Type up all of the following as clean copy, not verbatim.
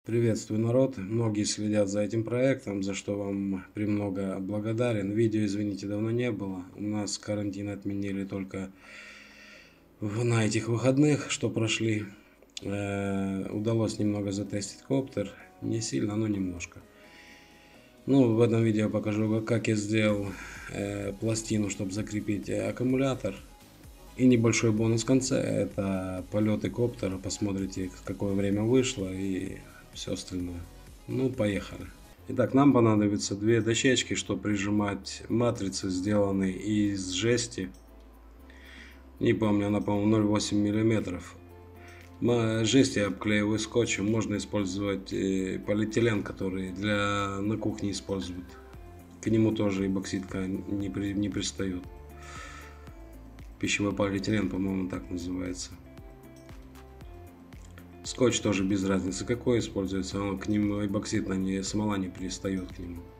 Приветствую, народ. Многие следят за этим проектом, за что вам премного благодарен. Видео, извините, давно не было. У нас карантин отменили только на этих выходных, что прошли. Удалось немного затестить коптер. Не сильно, но немножко. Ну, в этом видео покажу, как я сделал пластину, чтобы закрепить аккумулятор. И небольшой бонус в конце, это полеты коптера. Посмотрите, какое время вышло и все остальное. Ну, поехали. Итак, нам понадобится две дощечки, чтобы прижимать матрицы, сделанные из жести. Не помню, она, по-моему, 0,8 миллиметров. Жесть я обклеиваю скотчем. Можно использовать полиэтилен, который на кухне используют. К нему тоже эбоксидка не пристает. Пищевой полиэтилен, по-моему, так называется. Скотч тоже без разницы какой используется, он к нему эбоксидная смола не пристает к нему.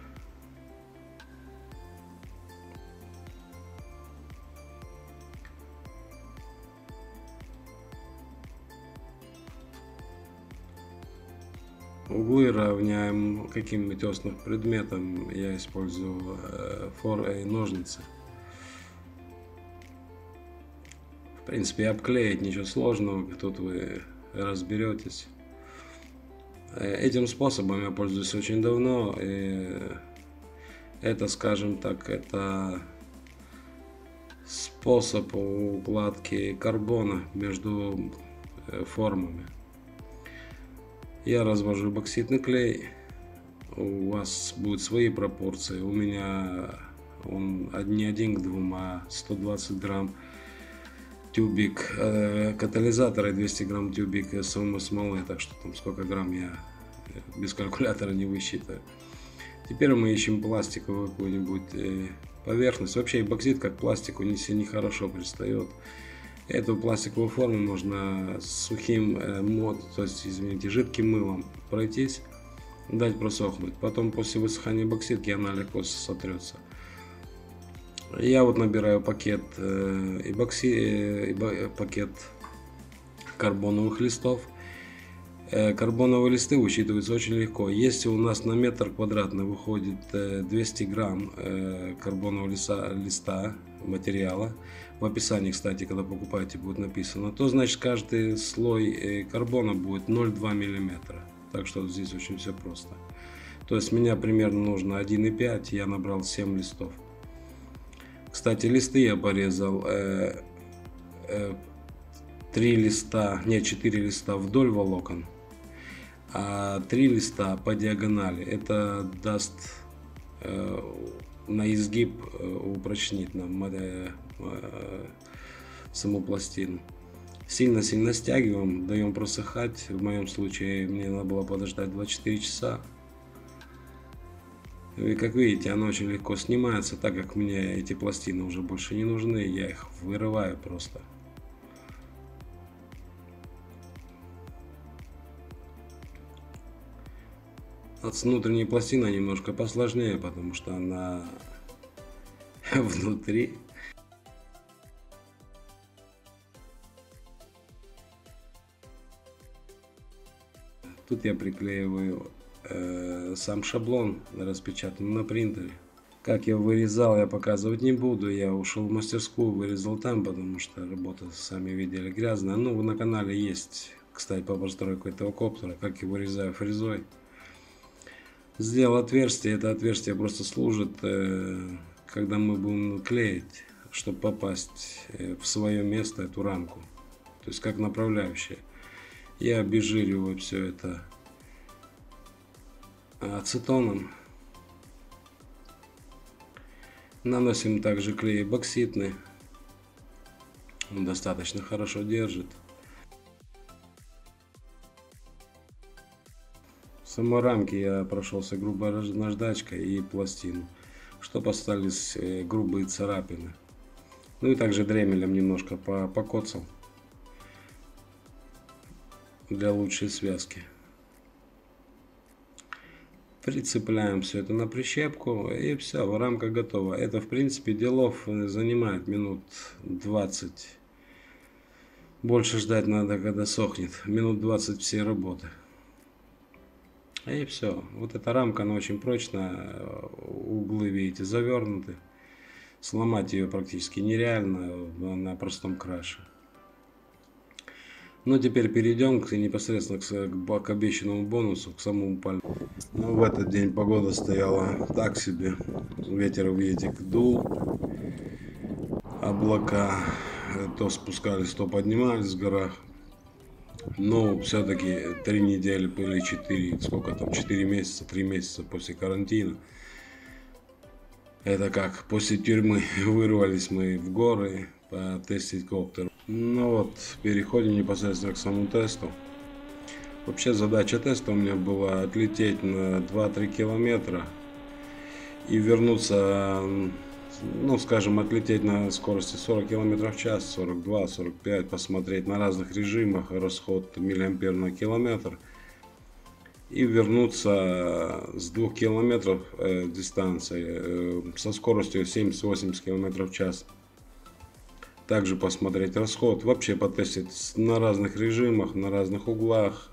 Углы равняем каким-нибудь острым предметом. Я использую ножницы. В принципе, обклеить ничего сложного, тут вы разберетесь. Этим способом я пользуюсь очень давно. И это, скажем так, это способ укладки карбона между формами. Я развожу эбоксидный клей. У вас будут свои пропорции. У меня он не 1 к 2, а 120 грамм тюбик катализатора и 200 грамм тюбик самой смолы. Так что там сколько грамм я без калькулятора не высчитаю. Теперь мы ищем пластиковую какую-нибудь поверхность. Вообще эбоксид как пластику не хорошо пристает. Эту пластиковую форму можно сухим, то есть, извините, жидким мылом пройтись, дать просохнуть. Потом после высыхания эбоксидки она легко сотрется. Я вот набираю пакет пакет карбоновых листов. Карбоновые листы высчитываются очень легко. Если у нас на метр квадратный выходит 200 грамм карбонового листа материала, в описании, кстати, когда покупаете, будет написано, то значит каждый слой карбона будет 0,2 миллиметра. Так что здесь очень все просто. То есть меня примерно нужно 1,5, я набрал 7 листов. Кстати, листы я порезал 4 листа вдоль волокон, а 3 листа по диагонали. Это даст на изгиб, упрочнит нам саму пластину. Сильно-сильно стягиваем, даем просыхать. В моем случае мне надо было подождать 24 часа. И как видите, оно очень легко снимается, так как мне эти пластины уже больше не нужны, я их вырываю просто. С внутренней пластиной немножко посложнее, потому что она внутри. Тут я приклеиваю сам шаблон, распечатан на принтере. Как я вырезал, я показывать не буду. Я ушел в мастерскую, вырезал там, потому что работа, сами видели, грязная. Ну, на канале есть, кстати, по постройке этого коптера, как я вырезаю фрезой. Сделал отверстие. Это отверстие просто служит, когда мы будем клеить, чтобы попасть в свое место, эту рамку. То есть как направляющее. Я обезжириваю все это ацетоном. Наносим также клей эбоксидный. Он достаточно хорошо держит. В самой рамке я прошелся грубой наждачкой и пластину, чтобы остались грубые царапины. Ну и также дремелем немножко покоцал для лучшей связки. Прицепляем все это на прищепку, и все, рамка готова. Это, в принципе, делов занимает минут 20. Больше ждать надо, когда сохнет. Минут 20 всей работы. И все. Вот эта рамка, она очень прочная, углы, видите, завернуты. Сломать ее практически нереально на простом краше. Ну, теперь перейдем непосредственно к обещанному бонусу, к самому полету. Ну, в этот день погода стояла так себе. Ветер ветик дул. Облака то спускались, то поднимались в горах. Но все-таки 3 недели или 4, сколько там, 4 месяца, 3 месяца после карантина. Это как после тюрьмы вырвались мы в горы потестить коптер. Ну вот, переходим непосредственно к самому тесту. Вообще задача теста у меня была отлететь на 2-3 километра и вернуться, ну скажем, отлететь на скорости 40 километров в час, 42, 45, посмотреть на разных режимах расход миллиампер на километр и вернуться с 2 километров дистанции со скоростью 70-80 километров в час. Также посмотреть расход, вообще потестить на разных режимах, на разных углах.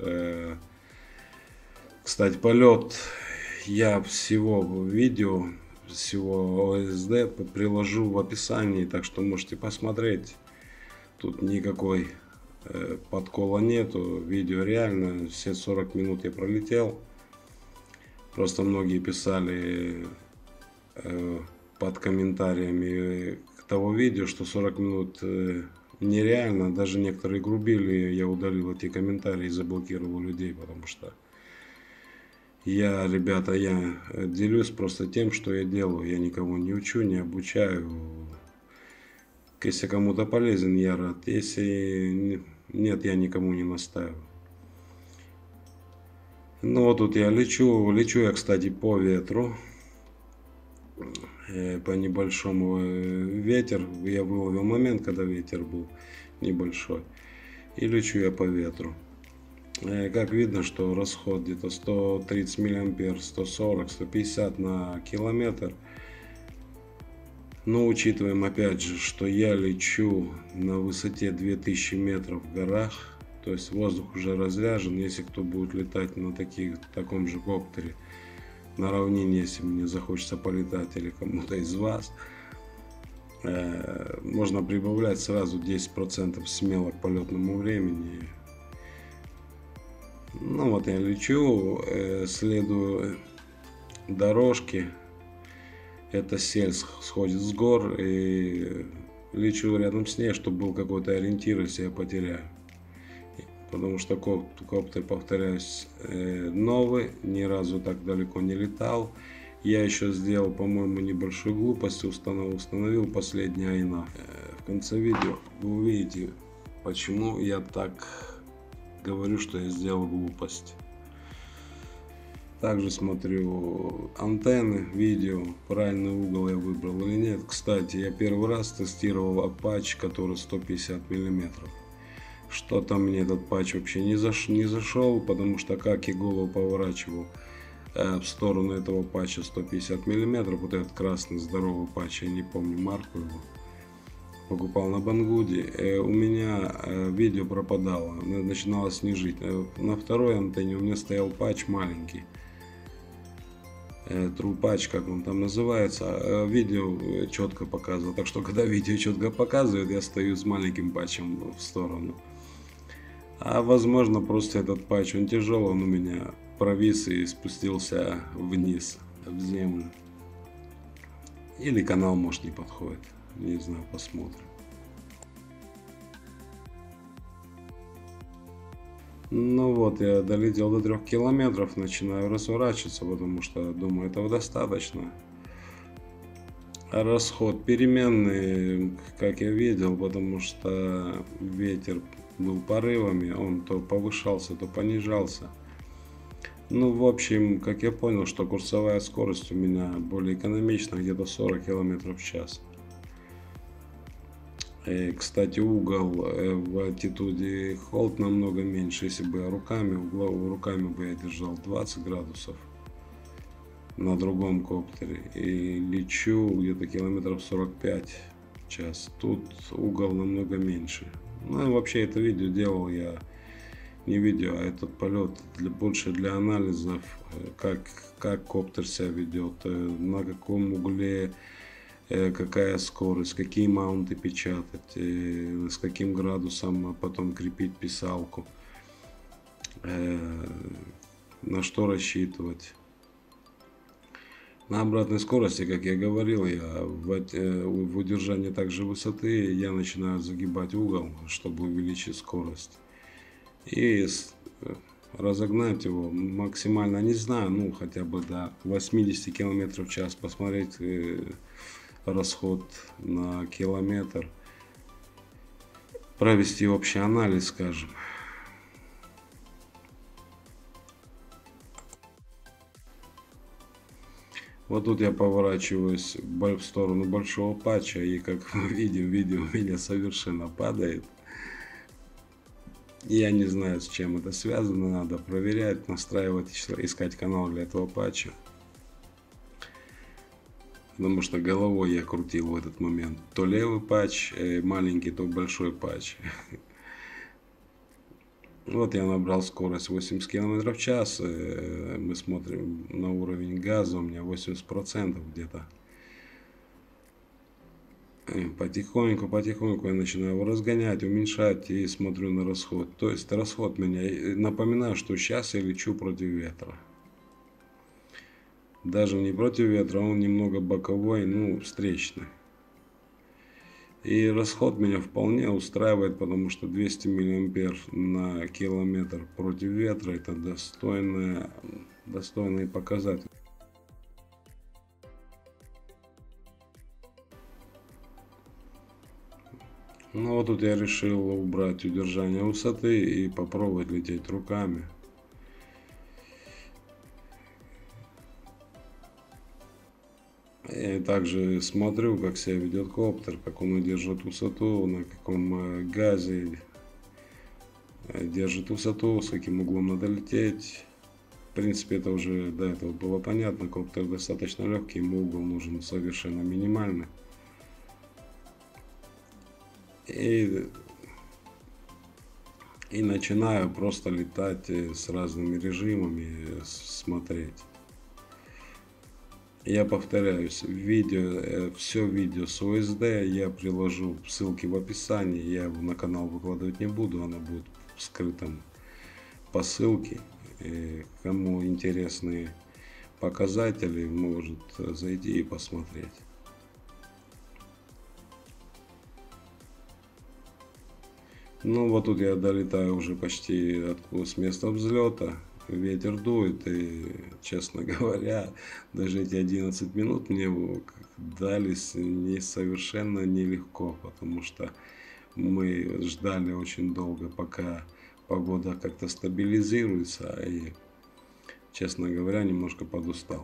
Кстати, полет я всего видео, всего ОСД приложу в описании, так что можете посмотреть. Тут никакой подкола нету, видео реально, все 40 минут я пролетел. Просто многие писали под комментариями того видео, что 40 минут нереально. Даже некоторые грубили, я удалил эти комментарии и заблокировал людей, потому что я, ребята, я делюсь просто тем, что я делаю. Я никого не учу, не обучаю. Если кому-то полезен, я рад. Если нет, я никому не настаиваю. Ну вот тут я лечу я, кстати, по ветру. По небольшому ветер. Я выловил момент, когда ветер был небольшой. И лечу я по ветру. Как видно, что расход где-то 130 миллиампер, 140, 150 на километр. Но учитываем опять же, что я лечу на высоте 2000 метров в горах. То есть воздух уже разряжен. Если кто будет летать на таком же коптере на равнине, если мне захочется полетать или кому-то из вас, можно прибавлять сразу 10% смело к полетному времени. Ну вот я лечу, следую дорожке. Это сель сходит с гор, и лечу рядом с ней, чтобы был какой-то ориентир, если я потеряю. Потому что коптер, повторяюсь, новый, ни разу так далеко не летал. Я еще сделал, по-моему, небольшую глупость, установил последний айна. В конце видео вы увидите, почему я так говорю, что я сделал глупость. Также смотрю антенны, видео, правильный угол я выбрал или нет. Кстати, я первый раз тестировал Apache, который 150 миллиметров. Что-то мне этот патч вообще не зашел, потому что как я голову поворачивал в сторону этого патча 150 миллиметров, вот этот красный здоровый патч, я не помню марку его, покупал на Бангуде, у меня видео пропадало, начинало снижить. На второй антенне у меня стоял патч маленький, True Patch, как он там называется, видео четко показывал. Так что когда видео четко показывает, я стою с маленьким патчем в сторону. А возможно, просто этот патч, он тяжелый, он у меня провис и спустился вниз, в землю. Или канал, может, не подходит. Не знаю, посмотрим. Ну вот, я долетел до 3 километров, начинаю разворачиваться, потому что думаю, этого достаточно. А расход переменный, как я видел, потому что ветер был порывами, он то повышался, то понижался. Ну, в общем, как я понял, что курсовая скорость у меня более экономична, где-то 40 км в час. И, кстати, угол в альтитуде холд намного меньше. Если бы я руками бы я держал 20 градусов на другом коптере и лечу где-то километров 45 в час, тут угол намного меньше. Ну и вообще это видео делал я не видео, а этот полет больше для анализов, как коптер себя ведет, на каком угле, какая скорость, какие маунты печатать, с каким градусом потом крепить писалку, на что рассчитывать. На обратной скорости, как я говорил, в удержании также высоты я начинаю загибать угол, чтобы увеличить скорость. И разогнать его максимально, не знаю, ну хотя бы до 80 км в час, посмотреть расход на километр, провести общий анализ, скажем. Вот тут я поворачиваюсь в сторону большого патча, и как мы видим, видео у меня совершенно падает. Я не знаю, с чем это связано, надо проверять, настраивать, искать канал для этого патча. Потому что головой я крутил в этот момент то левый патч маленький, то большой патч. Вот я набрал скорость 80 км в час. Мы смотрим на уровень газа, у меня 80% где-то. Потихоньку я начинаю его разгонять, уменьшать и смотрю на расход. То есть расход меня, напоминаю, что сейчас я лечу против ветра. Даже не против ветра, он немного боковой, ну встречный. И расход меня вполне устраивает, потому что 200 мА на километр против ветра — это достойный показатель. Ну вот тут я решил убрать удержание высоты и попробовать лететь руками. И также смотрю, как себя ведет коптер, как он держит высоту, на каком газе держит высоту, с каким углом надо лететь. В принципе, это уже до этого было понятно. Коптер достаточно легкий, ему угол нужен совершенно минимальный. И начинаю просто летать с разными режимами, смотреть. Я повторяюсь, все видео с ОСД я приложу ссылки в описании, я его на канал выкладывать не буду, оно будет в скрытом по ссылке. И кому интересны показатели, может зайти и посмотреть. Ну вот тут я долетаю уже почти с места взлета. Ветер дует, и, честно говоря, даже эти 11 минут мне дались совершенно нелегко, потому что мы ждали очень долго, пока погода как-то стабилизируется, и, честно говоря, немножко подустал.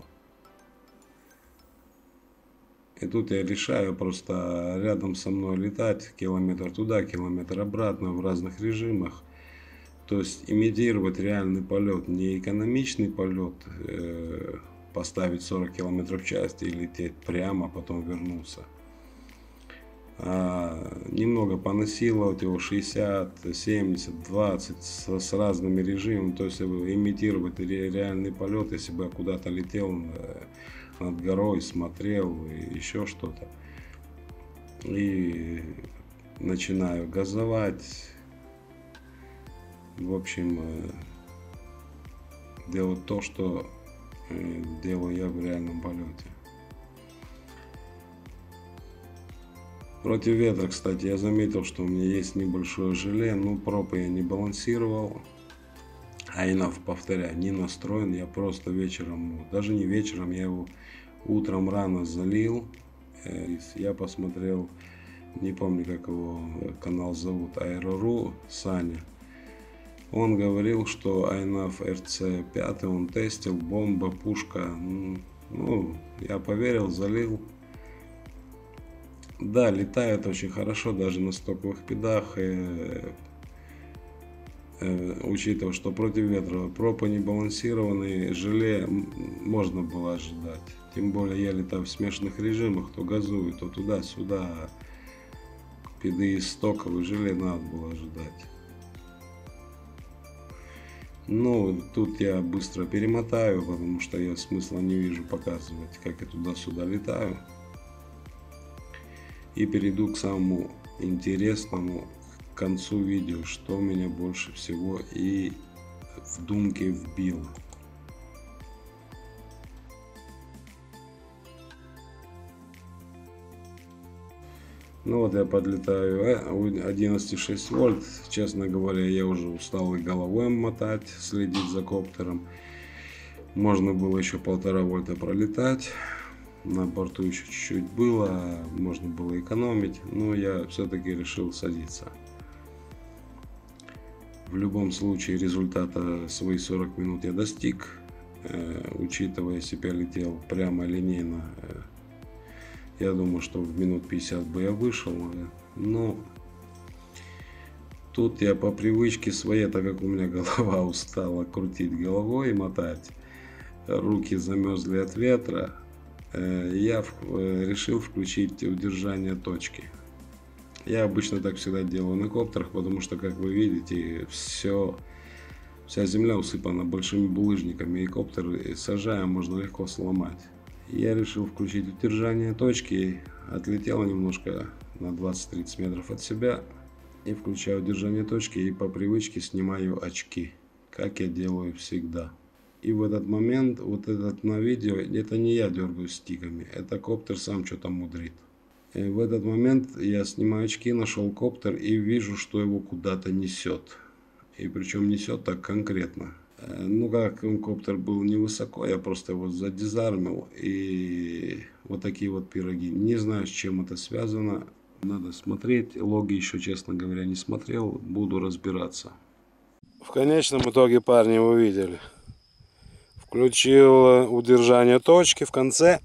И тут я решаю просто рядом со мной летать, километр туда, километр обратно, в разных режимах. То есть имитировать реальный полет, не экономичный полет, поставить 40 км в час и лететь прямо, потом вернуться. А немного понасиловать его 60, 70, 20 с разными режимами. То есть имитировать реальный полет, если бы я куда-то летел над горой, смотрел, еще что-то. И начинаю газовать. В общем, делать то, что делаю я в реальном полете. Против ветра, кстати, я заметил, что у меня есть небольшое желе, но пропы я не балансировал. INAV, повторяю, не настроен, я просто вечером, даже не вечером, я его утром рано залил. Я посмотрел, не помню, как его канал зовут, Аэро.ру, Саня. Он говорил, что INAV RC5 он тестил, бомба, пушка. Ну, я поверил, залил. Да, летает очень хорошо, даже на стоковых педах. Учитывая, что против ветра пропы не балансированные, желе можно было ожидать. Тем более я летаю в смешанных режимах, то газую, то туда-сюда. Педы из стоковых, желе надо было ожидать. Ну, тут я быстро перемотаю, потому что я смысла не вижу показывать, как я туда-сюда летаю. И перейду к самому интересному, к концу видео, что меня больше всего и в думки вбило. Ну вот я подлетаю 11,6 вольт. Честно говоря, я уже устал и головой мотать, следить за коптером. Можно было еще 1,5 вольта пролетать. На борту еще чуть-чуть было, можно было экономить, но я все-таки решил садиться. В любом случае результата свои 40 минут я достиг. Учитывая, если бы я летел прямо линейно, я думаю, что в минут 50 бы я вышел. Но тут я по привычке своей, так как у меня голова устала крутить головой и мотать, руки замерзли от ветра, я решил включить удержание точки. Я обычно так всегда делаю на коптерах, потому что, как вы видите, вся земля усыпана большими булыжниками, и коптер, сажая, можно легко сломать. Я решил включить удержание точки, отлетел немножко на 20-30 метров от себя и включаю удержание точки, и по привычке снимаю очки, как я делаю всегда. И в этот момент, вот этот на видео, это не я дергаю стиками, это коптер сам что-то мудрит. И в этот момент я снимаю очки, нашел коптер и вижу, что его куда-то несет. И причем несет так конкретно. Ну, как коптер был невысоко, я просто его задизармил, и вот такие вот пироги. Не знаю, с чем это связано, надо смотреть, логи еще, честно говоря, не смотрел, буду разбираться. В конечном итоге, парни, вы видели. Включил удержание точки в конце,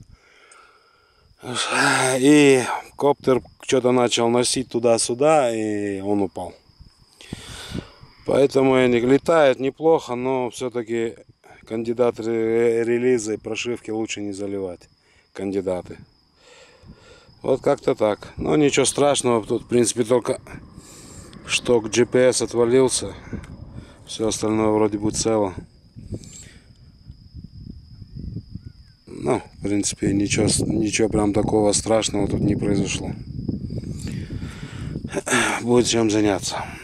и коптер что-то начал носить туда-сюда, и он упал. Поэтому они летают неплохо, но все-таки кандидаты релиза и прошивки лучше не заливать. Кандидаты. Вот как-то так. Но ничего страшного. Тут, в принципе, только шток GPS отвалился. Все остальное вроде бы цело. Ну, в принципе, ничего прям такого страшного тут не произошло. Будет чем заняться.